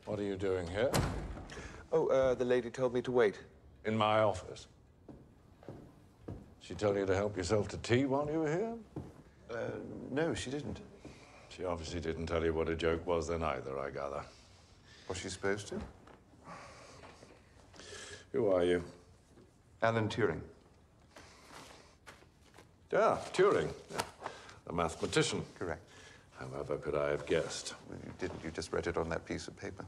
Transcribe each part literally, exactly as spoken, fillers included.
What are you doing here? Oh, uh, the lady told me to wait. In my office. She told you to help yourself to tea while you were here? Uh, no, she didn't. She obviously didn't tell you what a joke was then either, I gather. Was she supposed to? Who are you? Alan Turing. Yeah, Turing. Yeah. A mathematician. Correct. However could I have guessed? Well, you didn't. You just read it on that piece of paper.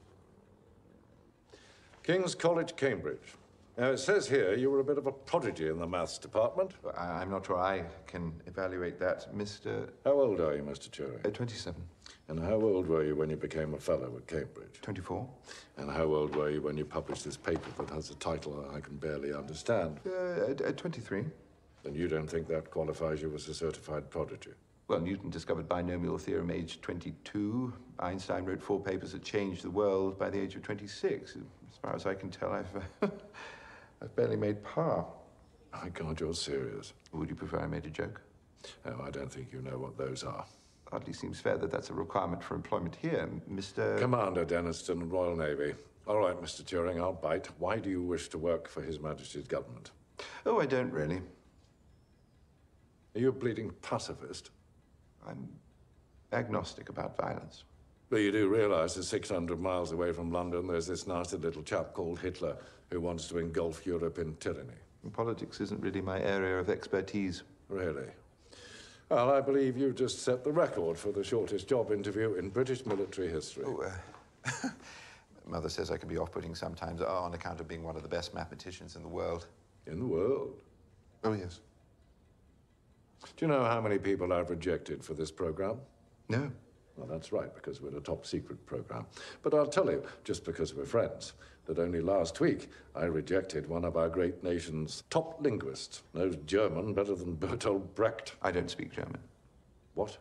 King's College, Cambridge. Now, it says here you were a bit of a prodigy in the maths department. Well, I, I'm not sure I can evaluate that, Mister How old are you, Mister Turing? Uh, twenty-seven. And how old were you when you became a fellow at Cambridge? twenty-four. And how old were you when you published this paper that has a title I can barely understand? Uh, at, at twenty-three. Then you don't think that qualifies you as a certified prodigy? Well, Newton discovered binomial theorem aged twenty-two. Einstein wrote four papers that changed the world by the age of twenty-six. As far as I can tell, I've, uh, I've barely made par. My God, you're serious. Would you prefer I made a joke? No, I don't think you know what those are. Hardly seems fair that that's a requirement for employment here, Mister Commander Denniston, Royal Navy. All right, Mister Turing, I'll bite. Why do you wish to work for His Majesty's government? Oh, I don't really. Are you a bleeding pacifist? I'm agnostic about violence. But you do realize that six hundred miles away from London, there's this nasty little chap called Hitler who wants to engulf Europe in tyranny. And politics isn't really my area of expertise. Really? Well, I believe you've just set the record for the shortest job interview in British military history. Oh, uh, Mother says I can be off-putting sometimes on account of being one of the best mathematicians in the world. In the world? Oh, yes. Do you know how many people I've rejected for this program? No. Well, that's right, because we're a top-secret program. But I'll tell you, just because we're friends, that only last week I rejected one of our great nation's top linguists. Knows German better than Bertolt Brecht. I don't speak German. What?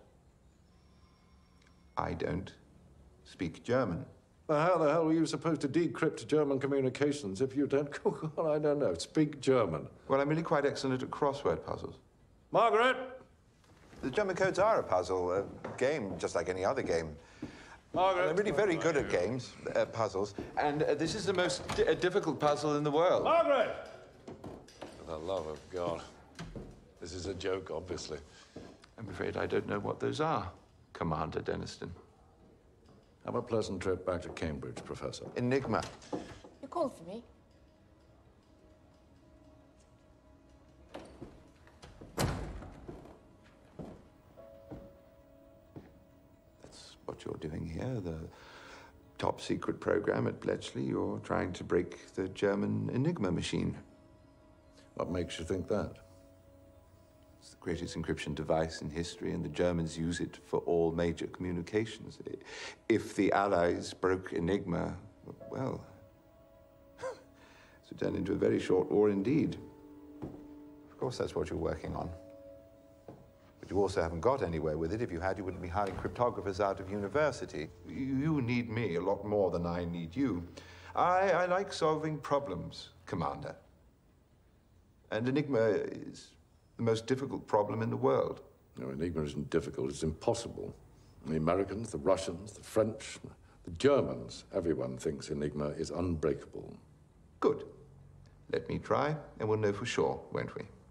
I don't speak German. Well, how the hell are you supposed to decrypt German communications if you don't, well, I don't know, speak German? Well, I'm really quite excellent at crossword puzzles. Margaret! The German codes are a puzzle, a game just like any other game. Margaret! I'm really very good at games, uh, puzzles, and uh, this is the most di uh, difficult puzzle in the world. Margaret! For the love of God. This is a joke, obviously. I'm afraid I don't know what those are, Commander Denniston. Have a pleasant trip back to Cambridge, Professor. Enigma. You called for me? That's what you're doing here, the top secret program at Bletchley. You're trying to break the German Enigma machine. What makes you think that? It's the greatest encryption device in history, and the Germans use it for all major communications. If the Allies broke Enigma, well, it would turn into a very short war indeed. Of course, that's what you're working on. But you also haven't got anywhere with it. If you had, you wouldn't be hiring cryptographers out of university. You need me a lot more than I need you. I, I like solving problems, Commander. And Enigma is the most difficult problem in the world. No, Enigma isn't difficult, it's impossible. The Americans, the Russians, the French, the Germans, everyone thinks Enigma is unbreakable. Good. Let me try, and we'll know for sure, won't we?